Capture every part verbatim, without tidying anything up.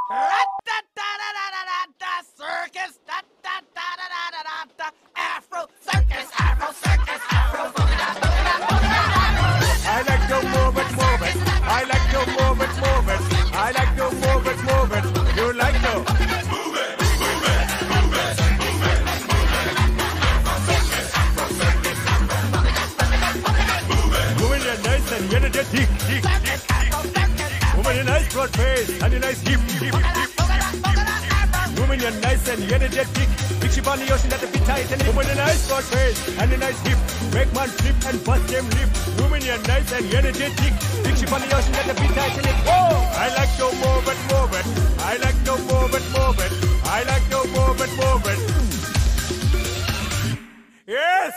Circus, da da da da da da da da. Afro circus, Afro circus, Afro boogie boogie boogie. I like to move it, move it. I like to move it, move it. I like to move it, move it. You like to move it, move it, move it, move it, move it. Moving your nice and energetic, tick, tick, tick. Moving your nice broad face and your nice hip, hip, hip. Moving your nice and energetic. Big ship on the ocean at the big Titanic. Moving your nice broad face and your nice hip. Make man flip and bust them lip. Moving your nice and energetic. Big ship on the ocean at the big Titanic. Whoa! I like to move it, move it. I like to move it, move it. I like to move it, move it. Yes!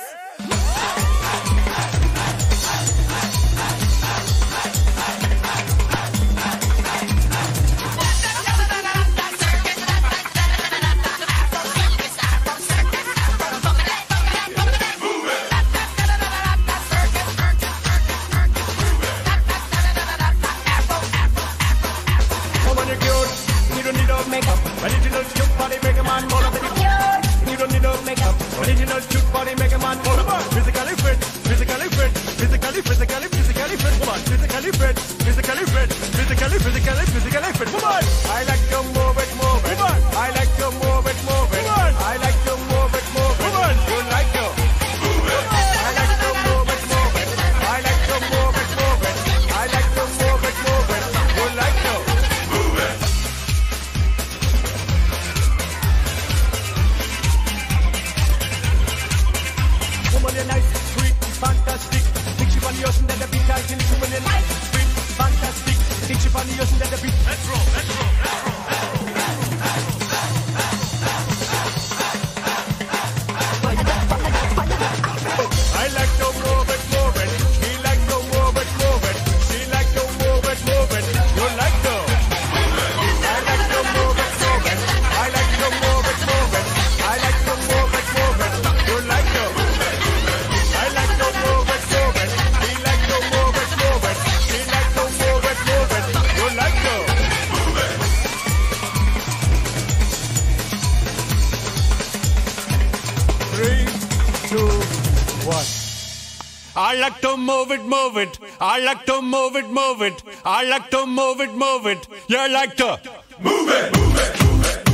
Original cute body make a man more than you. You don't need no makeup. Original cute body make a man more than physically fit, physically fit, physically, physically, physically fit. Woman, physically fit, physically fit, physically, physically, physically fit. Woman, I like to move it, move it. Woman, I like to move it, move it. Woman, I like to move it, move it. Woman, you like to move it. I like to move it, move it. I like to move it, move it. I like to move it, move it. You like to move it. Woman, you're nice, sweet, fantastic. Big ship on the ocean that the beat I can. Woman, you're nice, sweet, fantastic. Big ship on the ocean that the beat. Let's roll, let's roll, let's roll, let's roll. I like to move it, move it. She like to move it, move it. She like to move it, move it. You like to move it. I like to move it, move it. I like to move it, move it. I like to move it, move it. You like to move it. I like to move it, move it. She like to move it, move it. She like to move it, move it. You like to move it. Three, two, one. I like to move it, move it. I like to move it, move it. I like to move it, move it. You like to move it, move it, move it.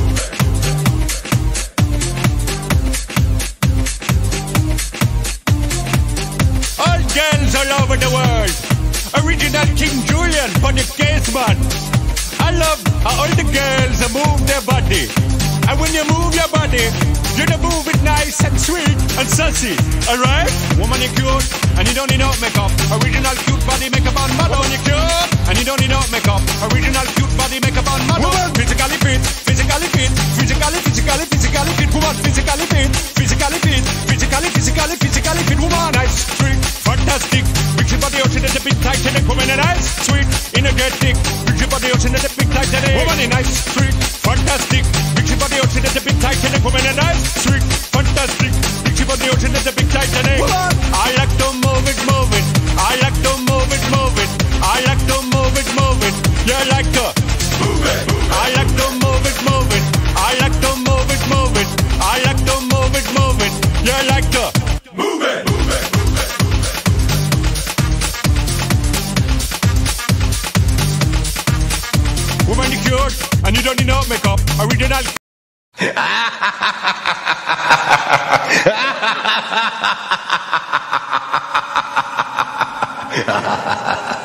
All girls all over the world. Original King Julian for the case man. I love how all the girls move their body. And when you move your body, you don't move it nice and sweet and sassy, alright? Woman, you're cute, and you don't need no makeup. Original cute body makeup on model. Woman, you're cute, and you don't need no makeup. Original cute body makeup on model. Woman, physically fit, physically fit, physically, physically, physically fit. Woman, physically fit, physically fit, physically, physically, physically fit. Woman, nice, sweet, fantastic. Big ship body ocean at the big Titanic. Woman, nice, sweet, energetic. Big ship body ocean at the big Titanic. Woman, nice, sweet, fantastic. Big ship body ocean at the big Titanic. Woman, nice, sweet, fantastic. Big ship body ocean at the big Titanic. I like to move it, move it. I like to move it, move it. I like to move it, move it. You like to move it. I like to move it, move it. I like to move it, move it. I like to move it, move it. You like to move it, move it, move it. Woman, you're cute, and you don't need no makeup. Original. Ha ha ha ha ha ha.